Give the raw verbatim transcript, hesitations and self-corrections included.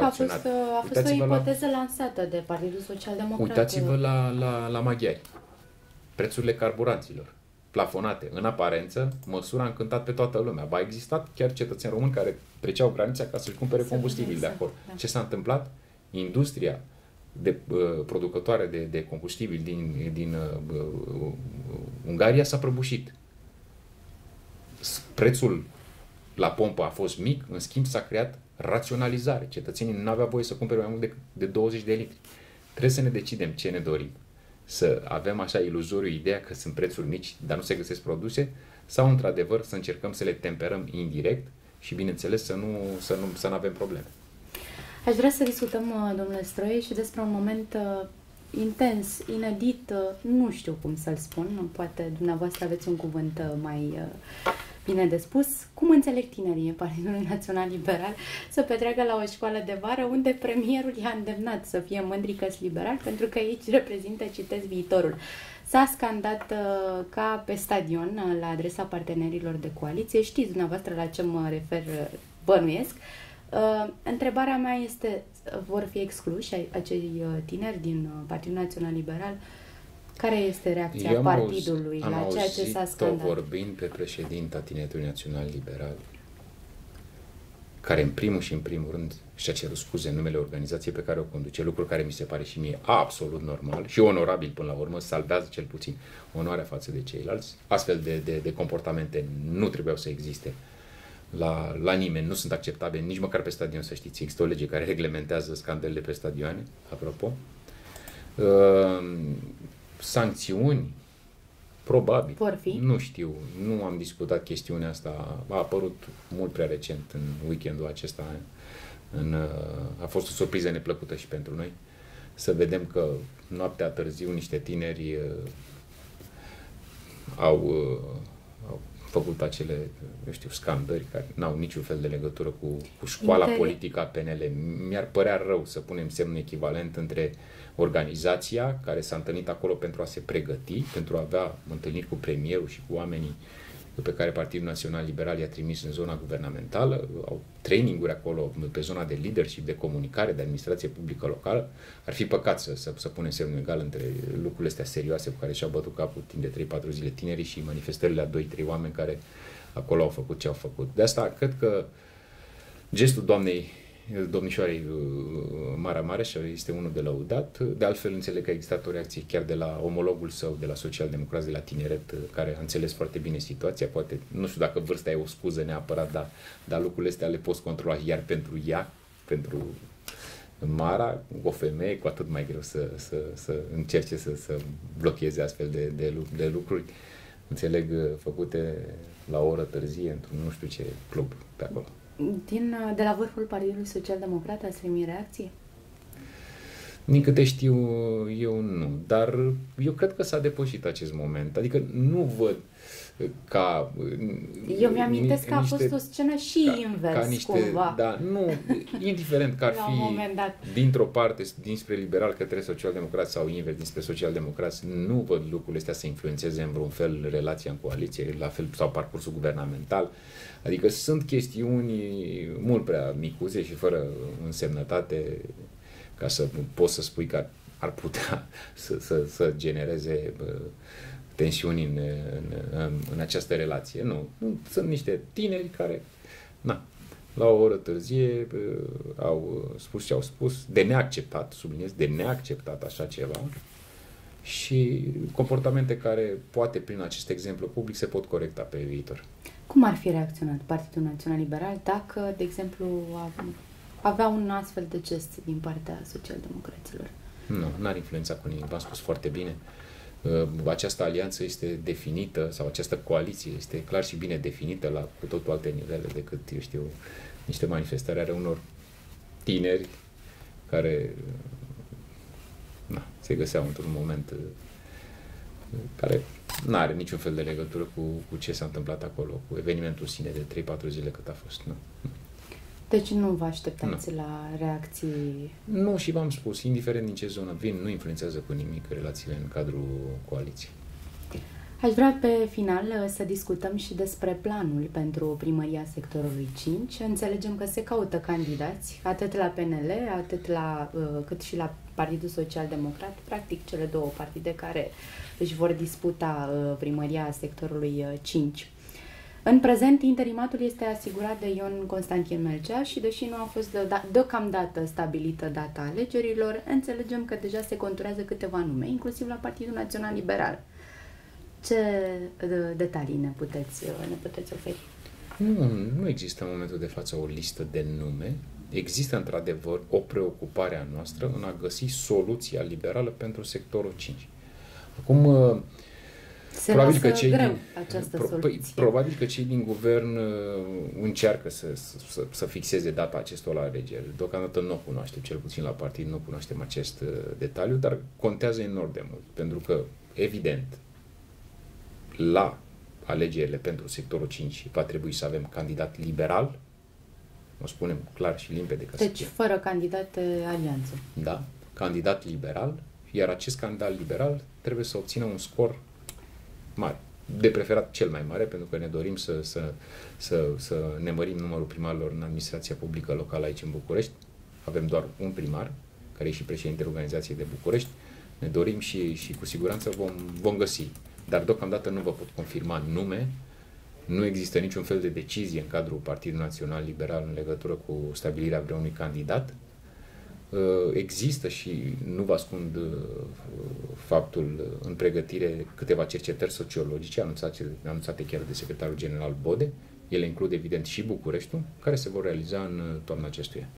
reacționat. a fost, a fost o ipoteză la... lansată de Partidul Social Democrat. Uitați-vă la, la, la maghiari. Prețurile carburanților plafonate. În aparență, măsura a încântat pe toată lumea. Ba, a existat chiar cetățeni români care treceau granița ca să-și cumpere combustibil de acolo. Da. Ce s-a întâmplat? Industria de uh, producătoare de, de combustibil din, din uh, uh, Ungaria s-a prăbușit. Prețul la pompă a fost mic, în schimb s-a creat raționalizare. Cetățenii nu aveau voie să cumpere mai mult decât de douăzeci de litri. Trebuie să ne decidem ce ne dorim. Să avem așa iluzoriu ideea că sunt prețuri mici, dar nu se găsesc produse, sau într-adevăr să încercăm să le temperăm indirect și, bineînțeles, să nu, să nu, să nu avem probleme. Aș vrea să discutăm, domnule Stroie, și despre un moment uh, intens, inedit, uh, nu știu cum să-l spun, poate dumneavoastră aveți un cuvânt uh, mai uh, bine de spus. Cum înțeleg tinerii Partidului Național Liberal să petreacă la o școală de vară unde premierul i-a îndemnat să fie mândri că-s liberali, pentru că ei reprezintă, citesc, viitorul. S-a scandat uh, ca pe stadion uh, la adresa partenerilor de coaliție. Știți dumneavoastră la ce mă refer, uh, bănuiesc. Uh, întrebarea mea este, vor fi excluși acei uh, tineri din uh, Partidul Național Liberal? Care este reacția Eu partidului am la ceea ce s-a scandat? vorbind pe președinta Tineretului Național Liberal, care în primul și în primul rând și-a cerut scuze în numele organizației pe care o conduce, lucru care mi se pare și mie absolut normal și onorabil până la urmă, salvează cel puțin onoarea față de ceilalți. Astfel de, de, de comportamente nu trebuiau să existe la, la nimeni, nu sunt acceptabile, nici măcar pe stadion, să știți. Există o lege care reglementează scandalele pe stadioane, apropo. Uh, sancțiuni, probabil. Vor fi? Nu știu, nu am discutat chestiunea asta, a apărut mult prea recent în weekendul acesta. În, a fost o surpriză neplăcută și pentru noi să vedem că noaptea târziu niște tineri uh, au, uh, au făcut acele, eu știu, scandări care n-au niciun fel de legătură cu, cu școala Inter... politică a P N L. Mi-ar părea rău să punem semn echivalent între organizația care s-a întâlnit acolo pentru a se pregăti, pentru a avea întâlniri cu premierul și cu oamenii pe care Partidul Național Liberal i-a trimis în zona guvernamentală, au traininguri acolo pe zona de leadership, de comunicare, de administrație publică locală. Ar fi păcat să, să, să punem semnul egal între lucrurile astea serioase cu care și-au bătut capul timp de trei patru zile tinerii și manifestările a doi trei oameni care acolo au făcut ce au făcut. De asta cred că gestul doamnei domnișoarei Mara Mareș este unul de lăudat. De altfel, înțeleg că a existat o reacție chiar de la omologul său, de la Social-Democrați, de la Tineret, care a înțeles foarte bine situația. Poate, nu știu dacă vârsta e o scuză neapărat, dar, dar lucrurile astea le poți controla, iar pentru ea, pentru Mara, o femeie, cu atât mai greu să, să, să încerce să, să blocheze astfel de, de, de lucruri. Înțeleg, făcute la o oră târzie, într-un nu știu ce club pe acolo. Din, de la vârful Partidului Social Democrat ați primit reacție? Din câte știu eu, nu. Dar eu cred că s-a depășit acest moment. Adică nu văd ca... Eu mi-amintesc că a niște, fost o scenă și ca, invers, ca niște, cumva. Da, nu, indiferent că ar fi dintr-o parte dinspre liberal către social-democrați sau invers dinspre social-democrați, nu văd lucrurile astea să influențeze în vreun fel relația în coaliție, la fel sau parcursul guvernamental. Adică sunt chestiuni mult prea micuțe și fără însemnătate ca să poți să spui că ar putea să, să, să genereze tensiuni în, în, în această relație. Nu. Sunt niște tineri care, na, la o oră târzie au spus ce au spus, de neacceptat, subliniez, de neacceptat așa ceva și comportamente care poate prin acest exemplu public se pot corecta pe viitor. Cum ar fi reacționat Partidul Național Liberal dacă, de exemplu, avea un astfel de gest din partea social-democraților? Nu, n-ar influența cu nimic. V-am spus foarte bine. Această alianță este definită, sau această coaliție este clar și bine definită la cu totul alte nivele decât, eu știu, niște manifestări ale unor tineri care na, se găseau într-un moment care nu are niciun fel de legătură cu, cu ce s-a întâmplat acolo, cu evenimentul sine de trei patru zile cât a fost. Nu. Deci nu vă așteptați nu. la reacții? Nu, și v-am spus, indiferent din ce zonă vin, nu influențează cu nimic relațiile în cadrul coaliției. Aș vrea pe final să discutăm și despre planul pentru primăria sectorului cinci. Înțelegem că se caută candidați, atât la P N L, atât la, cât și la Partidul Social Democrat, practic cele două partide care își vor disputa primăria sectorului cinci. În prezent, interimatul este asigurat de Ion Constantin Melcea și deși nu a fost de, deocamdată stabilită data alegerilor, înțelegem că deja se conturează câteva nume, inclusiv la Partidul Național Liberal. Ce detalii ne puteți, ne puteți oferi? Nu, nu există în momentul de față o listă de nume. Există într-adevăr o preocupare a noastră în a găsi soluția liberală pentru sectorul cinci. Acum, Se probabil că cei greu din, această pro, soluție. Probabil că cei din guvern încearcă să, să, să fixeze data acestor alegeri. Deocamdată nu o cunoaștem, cel puțin la partid nu cunoaștem acest detaliu, dar contează enorm de mult, pentru că, evident, la alegerile pentru sectorul cinci va trebui să avem candidat liberal, o spunem clar și limpede. Că deci fără candidat de alianță. Da, candidat liberal, iar acest candidat liberal trebuie să obțină un scor mare, de preferat cel mai mare, pentru că ne dorim să, să, să, să ne mărim numărul primarilor în administrația publică locală aici în București. Avem doar un primar, care e și președintele organizației de București. Ne dorim și, și cu siguranță vom, vom găsi. Dar deocamdată nu vă pot confirma nume, nu există niciun fel de decizie în cadrul Partidului Național Liberal în legătură cu stabilirea vreunui candidat. Există și, nu vă ascund faptul, în pregătire câteva cercetări sociologice anunțate, anunțate chiar de secretarul general Bode. Ele includ evident și Bucureștiul, care se vor realiza în toamna acestuia.